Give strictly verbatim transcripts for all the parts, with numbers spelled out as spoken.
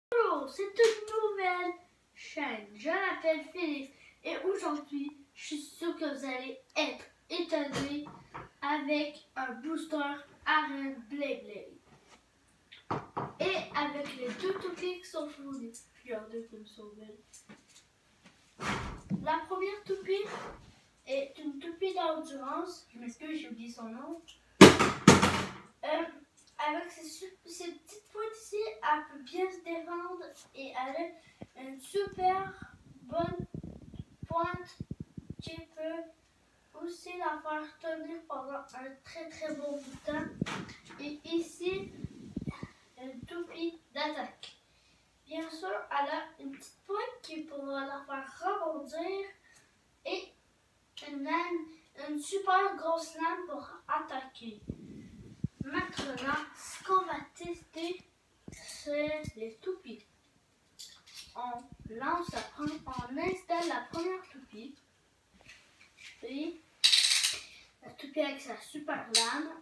Bonjour, c'est une nouvelle chaîne. Je m'appelle Félix et aujourd'hui, je suis sûre que vous allez être étonnés avec un booster Arène Beyblade. Et avec les deux toupies qui sont fournies. Regardez comme ils sont belles. La première toupie est une toupie d'endurance. Je m'excuse, j'ai oublié son nom. Euh, avec ses, ses petites pointes ici, elle peut bien se défendre et elle a une super bonne pointe qui peut aussi la faire tenir pendant un très très bon bout de temps. Et ici, une toupie d'attaque. Bien sûr, elle a une petite pointe qui pourra la faire rebondir et une, lame, une super grosse lame pour attaquer. Maintenant, ce qu'on va tester, c'est les toupies. On lance la première, on installe la première toupie. Et la toupie avec sa super lame.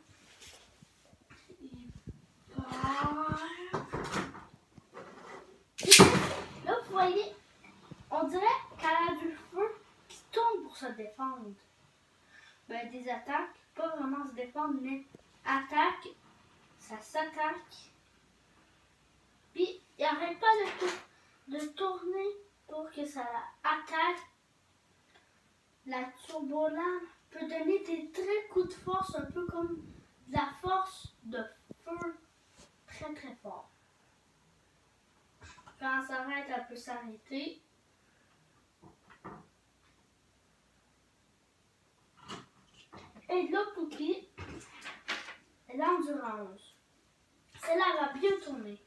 Et là, vous voyez, on dirait qu'elle a du feu qui tourne pour se défendre. Ben, des attaques, pas vraiment se défendre, mais attaque, ça s'attaque. Puis, il n'arrête pas de, tour de tourner pour que ça attaque. La turbolame peut donner des très coups de force, un peu comme de la force de feu très très fort. Quand elle s'arrête, elle peut s'arrêter. Et l'autre toupie, l'endurance. Celle-là va bien tourner.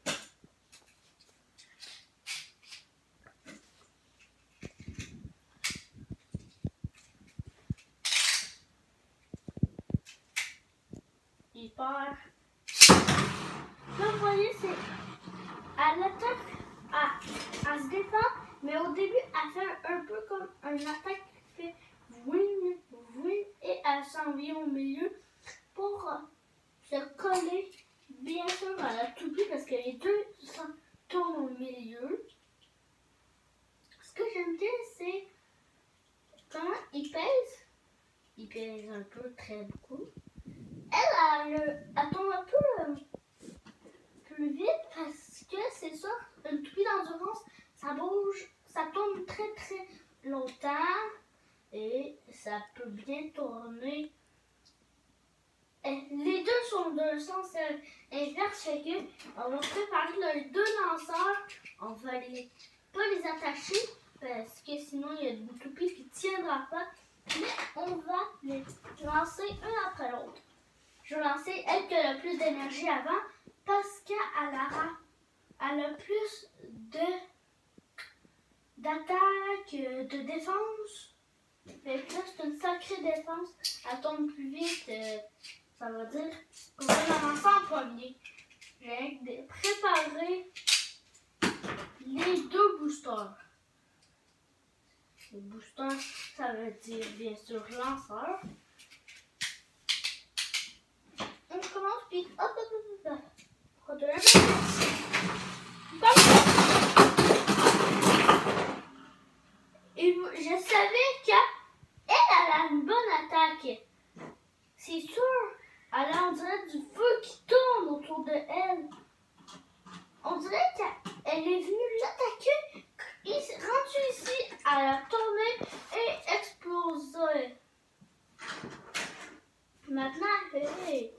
Hyper. Là, vous voyez, c'est. Elle attaque, elle, elle se défend, mais au début, elle fait un, un peu comme une attaque qui fait wing, wing, et elle s'en vient au milieu pour euh, se coller bien sûr à la toupie parce que les deux s'en tournent au milieu. Ce que j'aime bien, c'est comment il pèse. Il pèse un peu, très beaucoup. Elle, elle, elle tombe un peu euh, plus vite parce que c'est ça, une toupie d'endurance, ça bouge, ça tourne très très longtemps et ça peut bien tourner. Et les deux sont de sens inverse, fait que on va préparer les deux lanceurs, on va les pas les attacher parce que sinon il y a une toupie qui ne tiendra pas, mais on va les lancer un après l'autre. Je vais lancer elle qui a le plus d'énergie avant parce qu'elle a, elle a plus de d'attaque, de défense. Fait que là, c'est une sacrée défense. Elle tombe plus vite. Euh, ça veut dire qu'on va la lancer en premier. J'ai préparé les deux boosters. Les boosters, ça veut dire bien sûr lanceur. On commence, puis hop, hop, hop, hop. On de la Et je savais qu'elle, elle a une bonne attaque. C'est sûr, elle a, on dirait, du feu qui tourne autour de elle. On dirait qu'elle est venue l'attaquer. Il s'est rendu ici, elle a tourné et explosé. Maintenant, hey,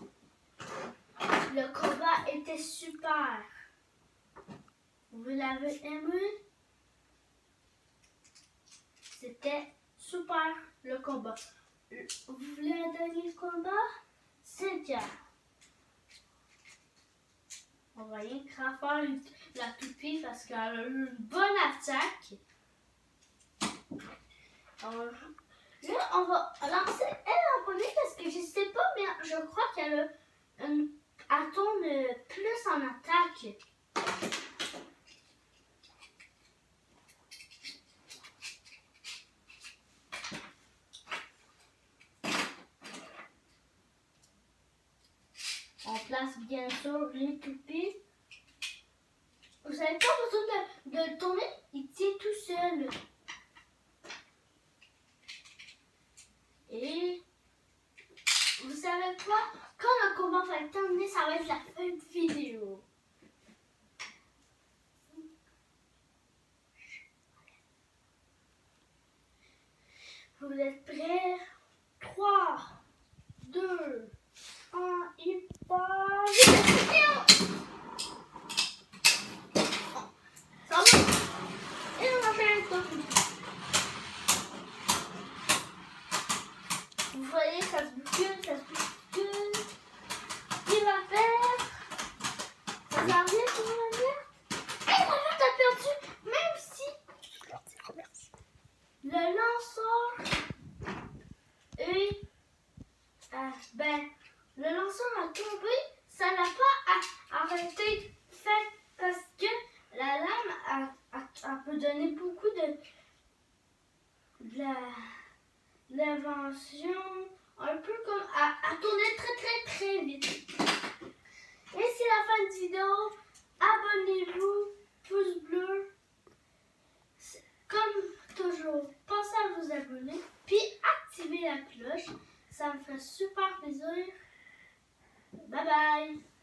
le combat était super. Vous l'avez aimé? C'était super le combat. Vous voulez un dernier combat? C'est bien. On va rien qu'à faire la toupie parce qu'elle a eu une bonne attaque. Alors, là, on va lancer elle en premier parce que je sais pas, mais je crois qu'elle a une. Elle tourne plus en attaque. On place bien sûr les toupies. Vous n'avez pas besoin de, de le tourner, il tient tout seul. Et vous savez quoi? Quand le combat va être terminé, ça va être la fin de vidéo. Vous êtes prêts? trois, deux, un, et pas vidéo! Ça va? Et on va faire un top. Vous voyez, ça se bouscule, ça se bouscule. Il va faire. Ça va bien sur la verte. Et la verte a perdu, même si. Je leur dis remercie. Le lanceur. Et. Euh, ben, le lanceur a tombé. Ça n'a pas à, arrêté fait parce que la lame a, a, a peut donner beaucoup de. de la. L'invention, un peu comme à, à tourner très très très vite. Et c'est la fin de vidéo. Abonnez-vous, pouce bleu. Comme toujours, pensez à vous abonner, puis activez la cloche. Ça me fait super plaisir. Bye bye.